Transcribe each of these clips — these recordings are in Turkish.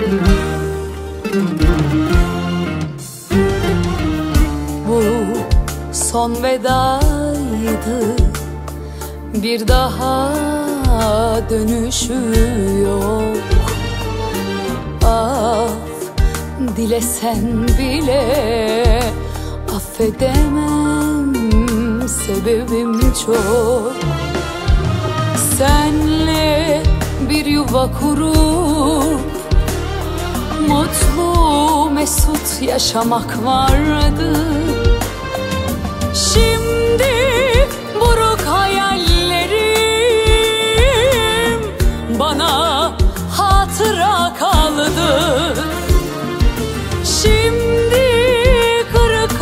Bu son vedaydı, bir daha dönüşü yok. Af dilesen bile affedemem, sebebim çok. Senle bir yuva kurup mutlu mesut yaşamak vardı. Şimdi buruk hayallerim bana hatıra kaldı. Şimdi kırık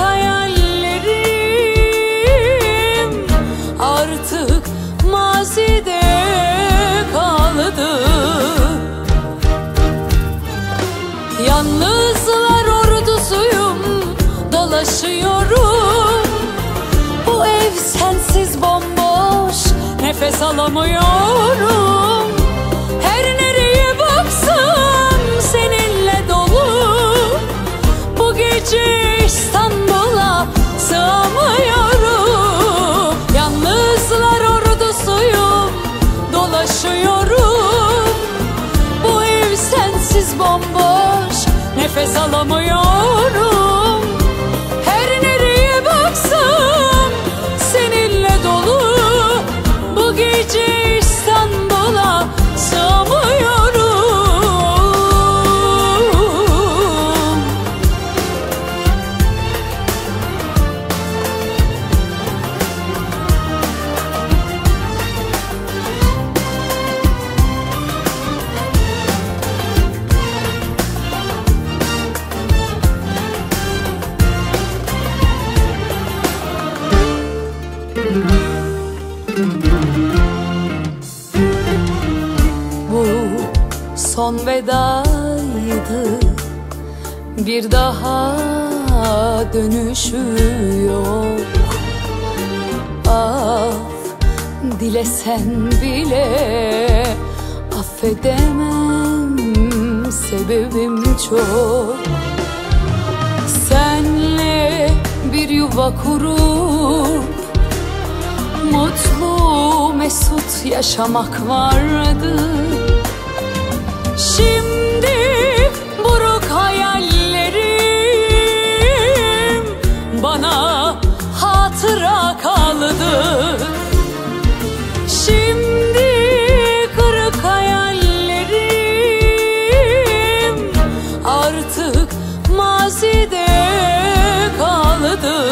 hayallerim artık mazide kaldı. Yalnızlar ordusuyum, dolaşıyorum. Bu ev sensiz bomboş, nefes alamıyorum. Her nereye baksam seninle dolu. Bu gece İstanbul'a sığamıyorum. Yalnızlar ordusuyum, dolaşıyorum. Bu ev sensiz bomboş, nefes alamıyorum. Her nereye baksam seninle dolu. Bu gece İstanbul'a sığamıyorum. Bu son vedaydı, bir daha dönüşü yok. Af dilesen bile affedemem, sebebim çok. Senle bir yuva kurup mutlu mesut yaşamak vardı. Şimdi buruk hayallerim bana hatıra kaldı. Şimdi kırık hayallerim artık mazide kaldı.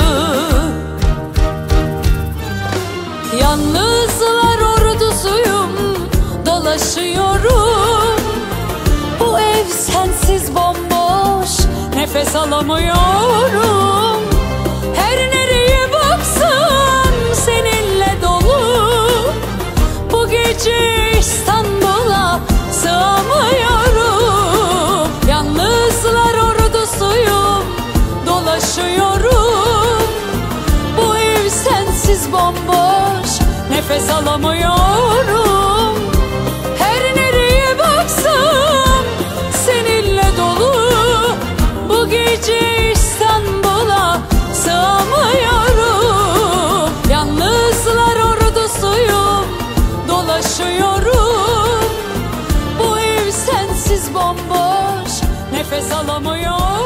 Yalnızlar ordusuyum, dolaşıyorum. Bu ev sensiz bomboş, nefes alamıyorum. Her nereye baksam seninle dolu. Bu gece İstanbul'a sığamıyorum. Yalnızlar ordusuyum, dolaşıyorum. Bu ev sensiz bomboş, nefes alamıyorum. Her nereye baksam seninle dolu. Bu gece İstanbul'a sığamıyorum. Yalnızlar ordusuyum, dolaşıyorum. Bu ev sensiz bomboş, nefes alamıyorum.